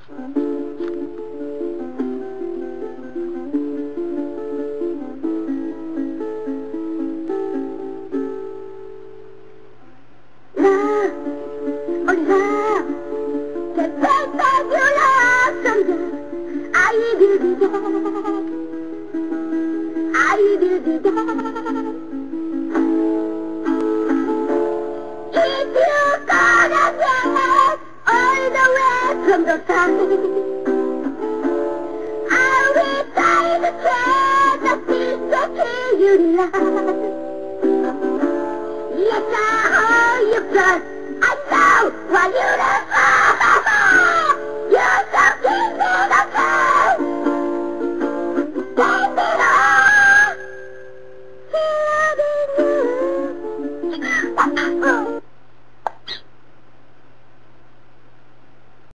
From the side, I will tie the thread that feeds the tree you love. Yes, I hold your blood. I know what you love.